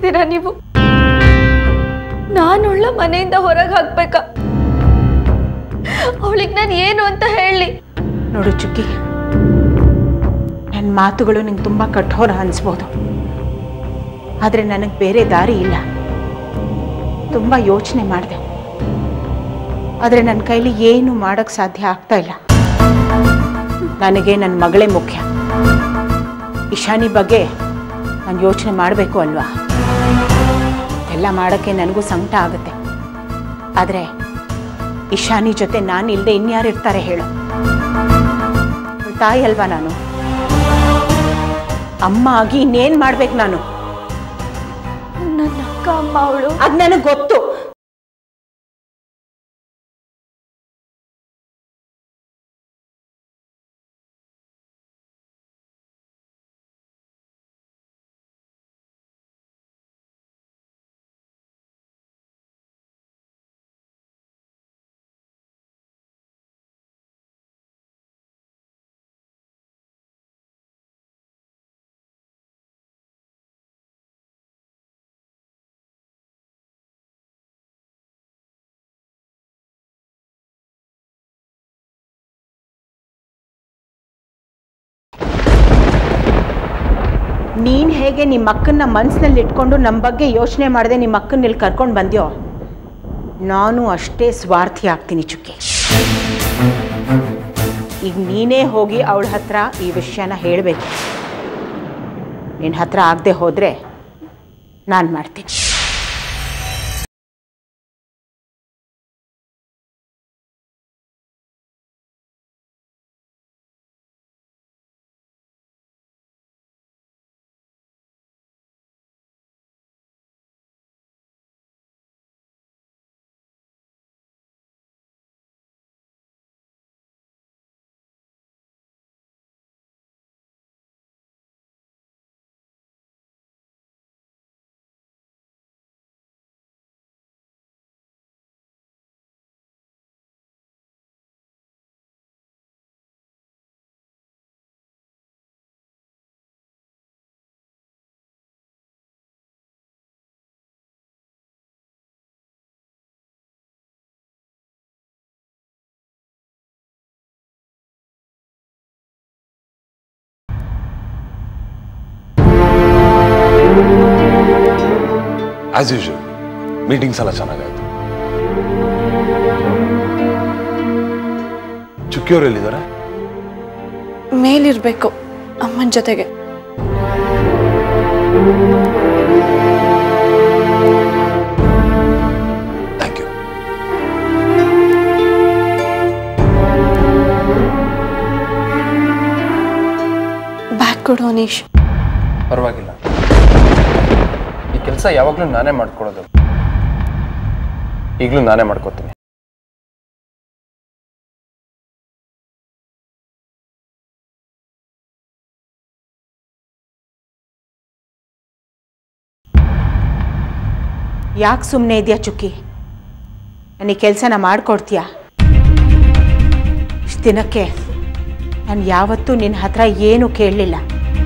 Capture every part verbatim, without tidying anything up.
ಇದ್ದೀರಾ ನೀವು? ನಾನುಳ್ಳ ಮನೆಯಿಂದ ಹೊರಗೆ ಹಾಕ್ಬೇಕಾ? ಅವಳಿಗೆ ನಾನು ಏನು ಅಂತ ಹೇಳಿ? ನೋಡು ಚುಕ್ಕಿ, ನನ್ನ ಮಾತುಗಳು ನಿಂಗೆ ತುಂಬ ಕಠೋರ ಅನಿಸ್ಬೋದು, ಆದರೆ ನನಗೆ ಬೇರೆ ದಾರಿ ಇಲ್ಲ. ತುಂಬ ಯೋಚನೆ ಮಾಡಿದೆ, ಆದರೆ ನನ್ನ ಕೈಲಿ ಏನು ಮಾಡೋಕ್ಕೆ ಸಾಧ್ಯ ಆಗ್ತಾ ಇಲ್ಲ. ನನಗೆ ನನ್ನ ಮಗಳೇ ಮುಖ್ಯ. ಇಶಾನಿ ಬಗ್ಗೆ ನಾನು ಯೋಚನೆ ಮಾಡಬೇಕು ಅಲ್ವಾ? ಎಲ್ಲ ಮಾಡೋಕ್ಕೆ ನನಗೂ ಸಂಕಟ ಆಗುತ್ತೆ. ಆದರೆ ಇಶಾನಿ ಜೊತೆ ನಾನು ಇಲ್ಲದೆ ಇನ್ಯಾರು ಇರ್ತಾರೆ ಹೇಳು? ತಾಯಿ ಅಲ್ವಾ ನಾನು? ಅಮ್ಮ ಆಗಿ ಇನ್ನೇನು ಮಾಡ್ಬೇಕು ನಾನು? ನನ್ನ ಅಕ್ಕ ಅಮ್ಮ ಅವಳು. ಅದು ನನಗೆ ಗೊತ್ತು. ನೀನು ಹೇಗೆ ನಿಮ್ಮ ಅಕ್ಕನ್ನ ಮನಸ್ಸಿನಲ್ಲಿ ಇಟ್ಕೊಂಡು ನಮ್ಮ ಬಗ್ಗೆ ಯೋಚನೆ ಮಾಡದೆ ನಿಮ್ಮ ಅಕ್ಕನ್ನ ಇಲ್ಲಿ ಕರ್ಕೊಂಡು ಬಂದ್ಯೋ, ನಾನು ಅಷ್ಟೇ ಸ್ವಾರ್ಥಿ ಆಗ್ತೀನಿ ಚುಕ್ಕಿ. ಈಗ ನೀನೇ ಹೋಗಿ ಅವಳ ಹತ್ರ ಈ ವಿಷಯನ ಹೇಳಬೇಕು. ನಿನ್ನ ಹತ್ರ ಆಗದೆ ಹೋದರೆ ನಾನು ಮಾಡ್ತೀನಿ. ಆಸ್ ಯೂಶುವಲ್ ಮೀಟಿಂಗ್ಸ್ ಎಲ್ಲ ಚೆನ್ನಾಗಾಯ್ತು. ಚುಕ್ಕಿಯವರು ಎಲ್ಲಿದ್ದಾರೆ? ಮೇಲಿರ್ಬೇಕು ಅಮ್ಮನ ಜೊತೆಗೆ. Thank you. ಬ್ಯಾಗ್ ಕೊಡು ಅನೀಶ್. ಪರವಾಗಿಲ್ಲ, ಈ ಕೆಲಸ ಯಾವಾಗಲೂ ನಾನೇ ಮಾಡ್ಕೊಳ್ಳೋದು. ಈಗಲೂ ನಾನೇ ಮಾಡ್ಕೋತೀನಿ. ಯಾಕೆ ಸುಮ್ಮನೆ ಇದೆಯಾ ಚುಕ್ಕಿ? ನನಗೆ ಕೆಲಸನ ಮಾಡಿಕೊಡ್ತೀಯಾ? ಇಷ್ಟು ದಿನಕ್ಕೆ ನಾನು ಯಾವತ್ತೂ ನಿನ್ನ ಹತ್ರ ಏನೂ ಕೇಳಲಿಲ್ಲ.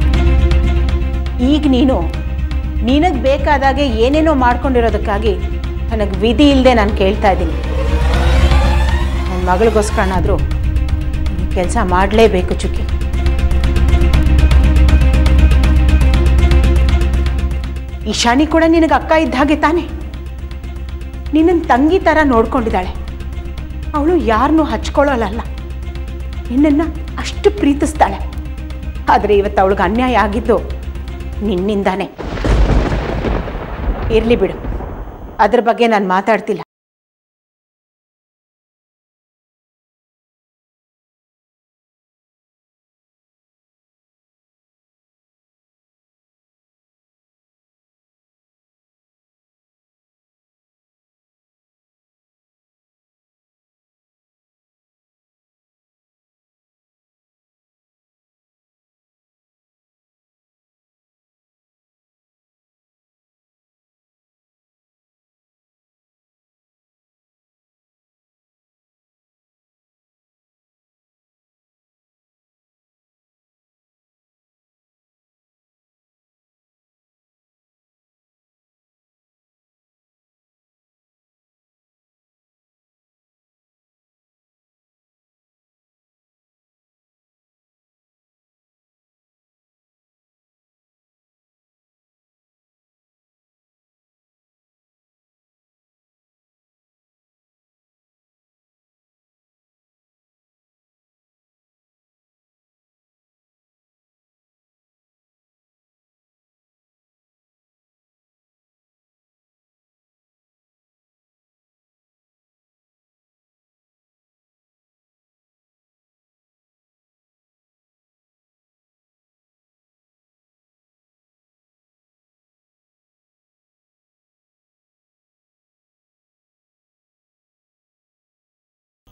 ಈಗ ನೀನು ನಿನಗೆ ಬೇಕಾದಾಗೆ ಏನೇನೋ ಮಾಡ್ಕೊಂಡಿರೋದಕ್ಕಾಗಿ ನನಗೆ ವಿಧಿ ಇಲ್ಲದೆ ನಾನು ಕೇಳ್ತಾ ಇದ್ದೀನಿ. ನನ್ನ ಮಗಳಿಗೋಸ್ಕರನಾದರೂ ಕೆಲಸ ಮಾಡಲೇಬೇಕು ಚುಕ್ಕಿ. ಇಶಾನಿ ಕೂಡ ನಿನಗೆ ಅಕ್ಕ ಇದ್ದ ಹಾಗೆ ತಾನೆ? ನಿನ್ನನ್ನು ತಂಗಿ ಥರ ನೋಡ್ಕೊಂಡಿದ್ದಾಳೆ. ಅವಳು ಯಾರನ್ನೂ ಹಚ್ಕೊಳ್ಳೋಲ್ಲ, ನಿನ್ನನ್ನು ಅಷ್ಟು ಪ್ರೀತಿಸ್ತಾಳೆ. ಆದರೆ ಇವತ್ತು ಅವಳಿಗೆ ಅನ್ಯಾಯ ಆಗಿದ್ದು ನಿನ್ನಿಂದಾನೆ. ಇರಲಿ ಬಿಡು, ಅದ್ರ ಬಗ್ಗೆ ನಾನು ಮಾತಾಡ್ತಿಲ್ಲ.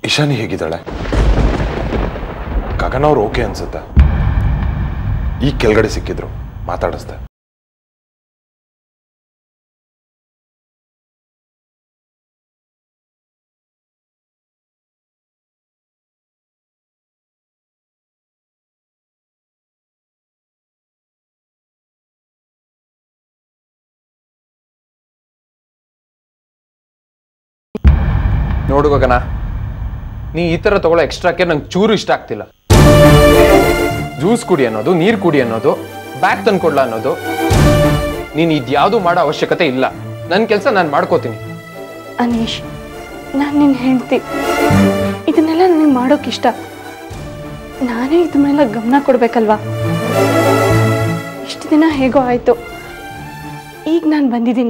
ಇಶಾನಿ ಹೇಗಿದ್ದಾಳೆ? ಗಗನ ಅವ್ರು ಓಕೆ ಅನ್ಸುತ್ತೆ. ಈ ಕೆಳಗಡೆ ಸಿಕ್ಕಿದ್ರು ಮಾತಾಡಿಸ್ದೆ. ನೋಡು ಗಗನ, ನೀ ಈ ಥರ ತಗೊಳ್ಳೋ ಎಕ್ಸ್ಟ್ರಾ ಕೇರ್ ನಂಗೆ ಚೂರು ಇಷ್ಟ ಆಗ್ತಿಲ್ಲ. ಜ್ಯೂಸ್ ಕುಡಿ ಅನ್ನೋದು, ನೀರು ಕುಡಿ ಅನ್ನೋದು, ಬ್ಯಾಗ್ ತಂದು ಕೊಡ್ಲ ಅನ್ನೋದು, ನೀನು ಇದ್ಯಾವುದು ಮಾಡೋ ಅವಶ್ಯಕತೆ ಇಲ್ಲ. ನನ್ನ ಕೆಲಸ ನಾನು ಮಾಡ್ಕೋತೀನಿ. ಅನೀಶ್, ನಾನು ನಿನ್ನ ಹೆಂಡ್ತಿ. ಇದನ್ನೆಲ್ಲ ನನಗೆ ಮಾಡೋಕ್ಕಿಷ್ಟ. ನಾನೇ ಇದ್ರ ಮೇಲೆ ಗಮನ ಕೊಡ್ಬೇಕಲ್ವಾ? ಇಷ್ಟು ದಿನ ಹೇಗೋ ಆಯಿತು, ಈಗ ನಾನು ಬಂದಿದ್ದೀನಿ.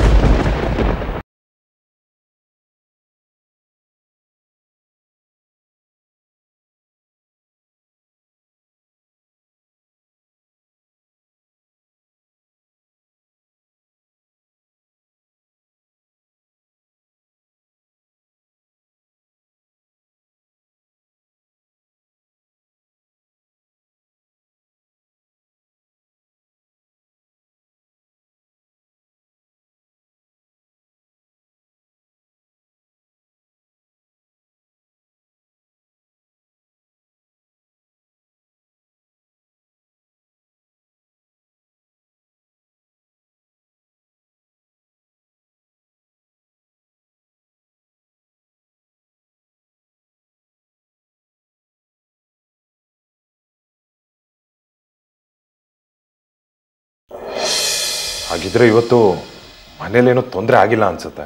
ಹಾಗಿದ್ರೆ ಇವತ್ತು ಮನೇಲೇನೋ ತೊಂದರೆ ಆಗಿಲ್ಲ ಅನ್ಸುತ್ತೆ.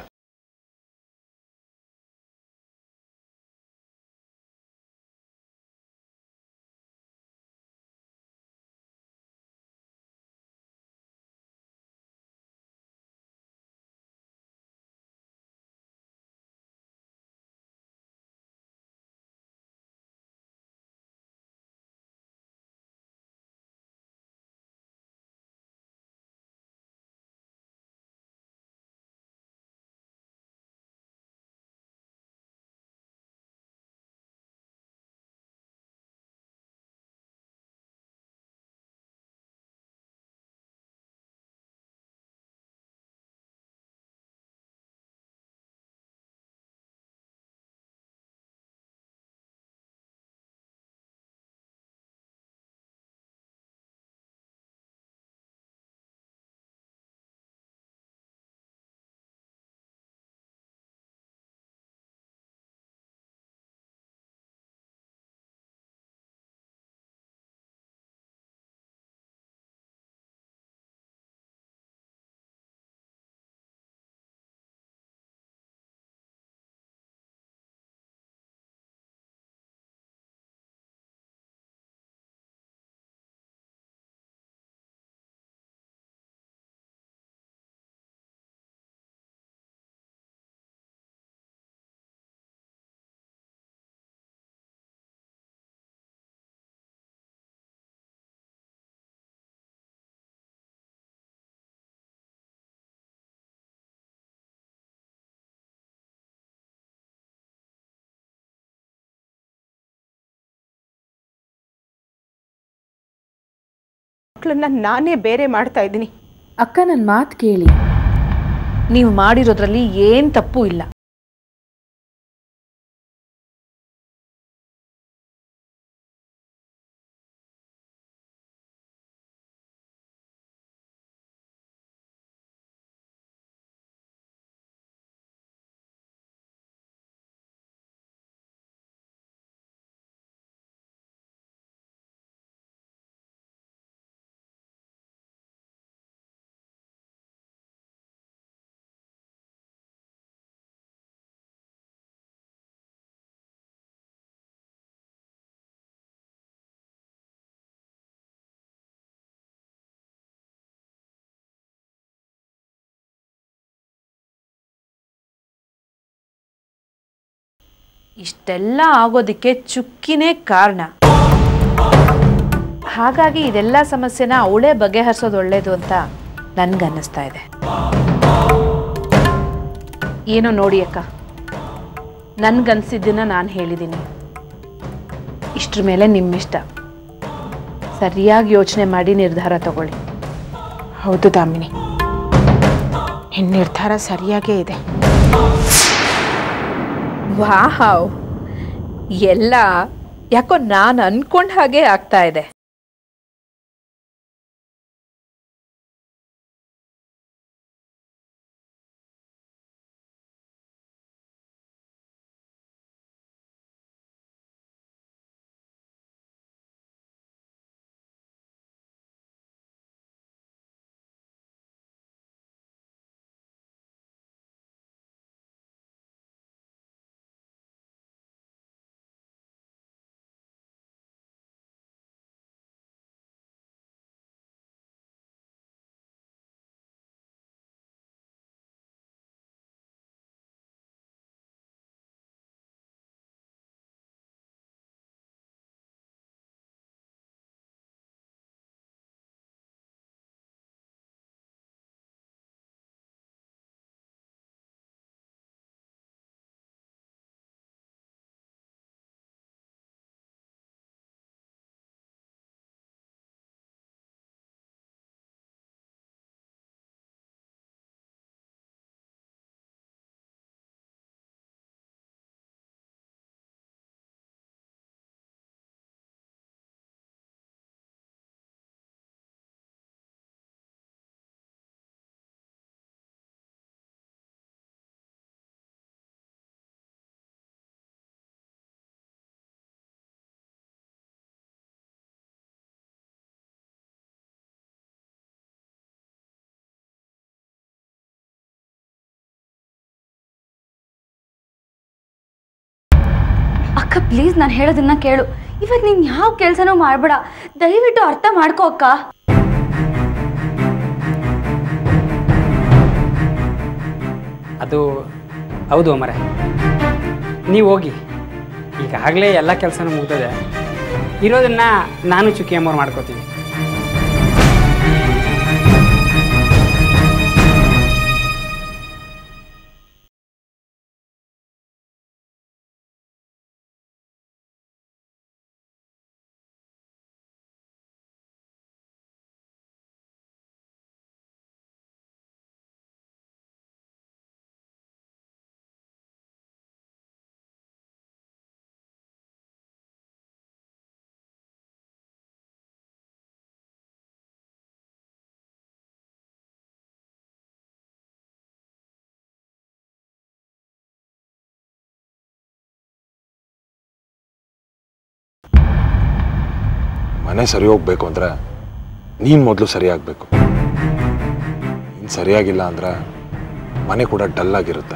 ಮಕ್ಕಳನ್ನ ನಾನೇ ಬೇರೆ ಮಾಡ್ತಾ ಇದ್ದೀನಿ. ಅಕ್ಕ, ನನ್ನ ಮಾತು ಕೇಳಿ. ನೀವು ಮಾಡಿರೋದ್ರಲ್ಲಿ ಏನು ತಪ್ಪು ಇಲ್ಲ. ಇಷ್ಟೆಲ್ಲ ಆಗೋದಕ್ಕೆ ಚುಕ್ಕಿನೇ ಕಾರಣ. ಹಾಗಾಗಿ ಇದೆಲ್ಲ ಸಮಸ್ಯೆನ ಅವಳೇ ಬಗೆಹರಿಸೋದು ಒಳ್ಳೇದು ಅಂತ ನನ್ಗನ್ನಿಸ್ತಾ ಇದೆ. ಏನೋ ನೋಡಿ ಅಕ್ಕ, ನನ್ಗನ್ಸಿದ್ದನ್ನ ನಾನು ಹೇಳಿದ್ದೀನಿ. ಇಷ್ಟ್ರ ಮೇಲೆ ನಿಮ್ಮಿಷ್ಟ. ಸರಿಯಾಗಿ ಯೋಚನೆ ಮಾಡಿ ನಿರ್ಧಾರ ತಗೊಳ್ಳಿ. ಹೌದು ದಾಮಿನಿ, ನಿನ್ನ ನಿರ್ಧಾರ ಸರಿಯಾಗೇ ಇದೆ. ವಾವ್, ಎಲ್ಲ ಯಾಕೋ ನಾನು ಅನ್ಕೊಂಡ ಹಾಗೆ ಆಗ್ತಾ ಇದೆ. ಅಕ್ಕ ಪ್ಲೀಸ್ ನಾನು ಹೇಳೋದನ್ನ ಕೇಳು. ಇವತ್ತು ನೀನು ಯಾವ ಕೆಲಸನೂ ಮಾಡಬೇಡ, ದಯವಿಟ್ಟು ಅರ್ಥ ಮಾಡ್ಕೋ ಅಕ್ಕ. ಅದು ಹೌದು ಮರೆ, ನೀವು ಹೋಗಿ, ಈಗಾಗಲೇ ಎಲ್ಲ ಕೆಲಸನೂ ಮುಗ್ದದೆ. ಇರೋದನ್ನ ನಾನು ಚುಕ್ಕಿ ಅಮ್ಮವ್ರು ಮಾಡ್ಕೋತೀನಿ. ಮನೆ ಸರಿ ಹೋಗ್ಬೇಕು ಅಂದ್ರೆ ನೀನು ಮೊದಲು ಸರಿಯಾಗಬೇಕು. ನೀನು ಸರಿಯಾಗಿಲ್ಲ ಅಂದ್ರೆ ಮನೆ ಕೂಡ ಡಲ್ ಆಗಿರುತ್ತೆ.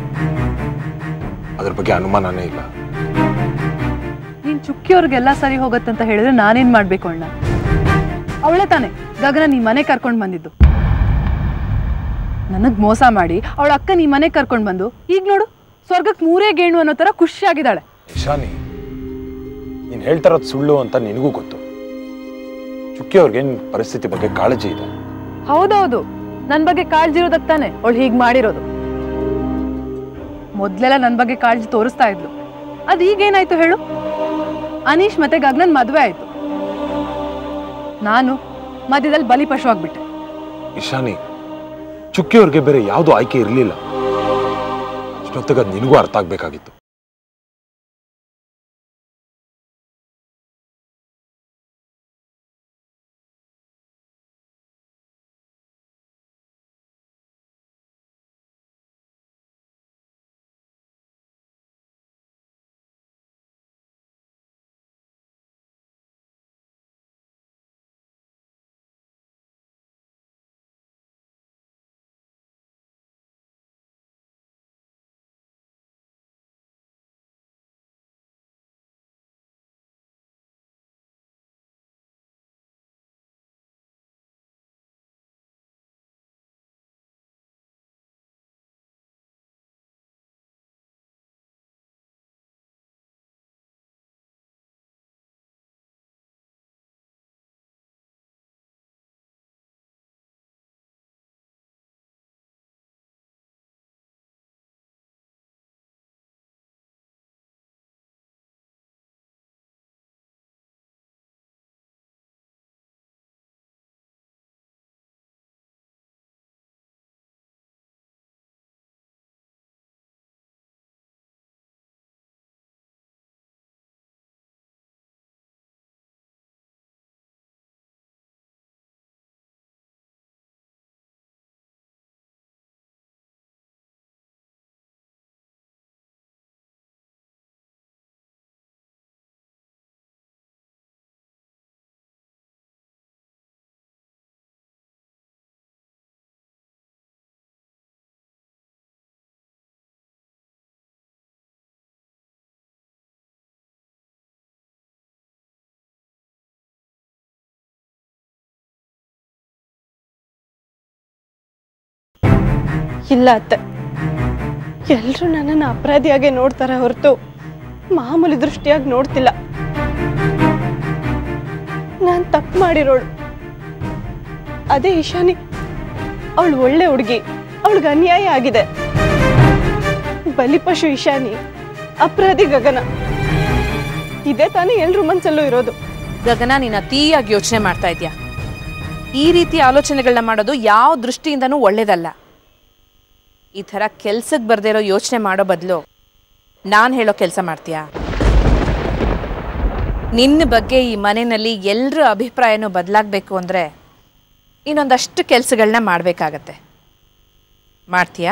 ಅದ್ರ ಬಗ್ಗೆ ಅನುಮಾನನೇ ಇಲ್ಲ. ನೀನ್ ಚುಕ್ಕಿಯವ್ರಿಗೆಲ್ಲ ಸರಿ ಹೋಗತ್ತಂತ ಹೇಳಿದ್ರೆ ನಾನೇನ್ ಮಾಡ್ಬೇಕು ಅಣ್ಣ? ಅವಳೇ ತಾನೆ ಗಗನ ನೀ ಮನೆ ಕರ್ಕೊಂಡು ಬಂದಿದ್ದು. ನನಗ್ ಮೋಸ ಮಾಡಿ ಅವಳ ಅಕ್ಕ ನೀ ಮನೆ ಕರ್ಕೊಂಡು ಬಂದು ಈಗ ನೋಡು ಸ್ವರ್ಗಕ್ಕೆ ಮೂರೇ ಗೇಣು ಅನ್ನೋ ತರ ಖುಷಿಯಾಗಿದ್ದಾಳೆ. ಇಶಾನಿ, ನೀನು ಹೇಳ್ತಾರೋದು ಸುಳ್ಳು ಅಂತ ನಿನಗೂ ಗೊತ್ತು. ಚುಕ್ಕಿ ಅವ್ರಿಗೆ ನಿನ್ ಪರಿಸ್ಥಿತಿ ಬಗ್ಗೆ ಕಾಳಜಿ ಇದೆ. ಹೌದೌದು, ನನ್ ಬಗ್ಗೆ ಕಾಳಜಿ ಇರೋದಕ್ಕೆ ತಾನೆ ಅವಳು ಹೀಗ್ ಮಾಡಿರೋದು. ಮೊದ್ಲೆಲ್ಲ ನನ್ ಬಗ್ಗೆ ಕಾಳಜಿ ತೋರಿಸ್ತಾ ಇದ್ಲು. ಅದ್ ಈಗೇನಾಯ್ತು ಹೇಳು? ಅನೀಶ್ ಮತ್ತೆ ಗಗನನ್ ಮದ್ವೆ ಆಯ್ತು. ನಾನು ಮಧ್ಯದಲ್ಲಿ ಬಲಿಪಶು ಆಗ್ಬಿಟ್ಟೆ. ಇಶಾನಿ, ಚುಕ್ಕಿ ಅವ್ರಿಗೆ ಬೇರೆ ಯಾವ್ದು ಆಯ್ಕೆ ಇರಲಿಲ್ಲ. ಅಷ್ಟೊತ್ತಿಗೆ ಅದು ನಿನಗೂ ಅರ್ಥ ಆಗ್ಬೇಕಾಗಿತ್ತು. ಇಲ್ಲ ಅತ್ತೆ, ಎಲ್ಲರೂ ನನ್ನನ್ನು ಅಪರಾಧಿಯಾಗೆ ನೋಡ್ತಾರೆ ಹೊರತು ಮಾಮೂಲಿ ದೃಷ್ಟಿಯಾಗಿ ನೋಡ್ತಿಲ್ಲ. ನಾನು ತಪ್ಪು ಮಾಡಿರೋಳು. ಅದೇ ಈಶಾನಿ, ಅವಳು ಒಳ್ಳೆ ಹುಡುಗಿ, ಅವಳಿಗೆ ಅನ್ಯಾಯ ಆಗಿದೆ. ಬಲಿಪಶು ಈಶಾನಿ, ಅಪರಾಧಿ ಗಗನ. ಇದೇ ತಾನೇ ಎಲ್ರ ಮನಸ್ಸಲ್ಲೂ ಇರೋದು. ಗಗನ, ನೀನು ಅತೀಯಾಗಿ ಯೋಚನೆ ಮಾಡ್ತಾ ಇದೀಯಾ. ಈ ರೀತಿ ಆಲೋಚನೆಗಳನ್ನ ಮಾಡೋದು ಯಾವ ದೃಷ್ಟಿಯಿಂದನೂ ಒಳ್ಳೇದಲ್ಲ. ಈ ಥರ ಕೆಲ್ಸಕ್ಕೆ ಬರ್ದೇ ಇರೋ ಯೋಚನೆ ಮಾಡೋ ಬದಲು ನಾನು ಹೇಳೋ ಕೆಲಸ ಮಾಡ್ತೀಯಾ? ನಿನ್ನ ಬಗ್ಗೆ ಈ ಮನೆಯಲ್ಲಿ ಎಲ್ಲರ ಅಭಿಪ್ರಾಯನೂ ಬದಲಾಗಬೇಕು ಅಂದರೆ ಇನ್ನೊಂದಷ್ಟು ಕೆಲಸಗಳನ್ನ ಮಾಡಬೇಕಾಗತ್ತೆ. ಮಾಡ್ತೀಯಾ?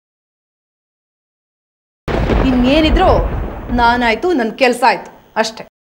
ಇನ್ನೇನಿದ್ರು ನಾನಾಯ್ತು, ನನ್ನ ಕೆಲಸ ಆಯ್ತು ಅಷ್ಟೆ.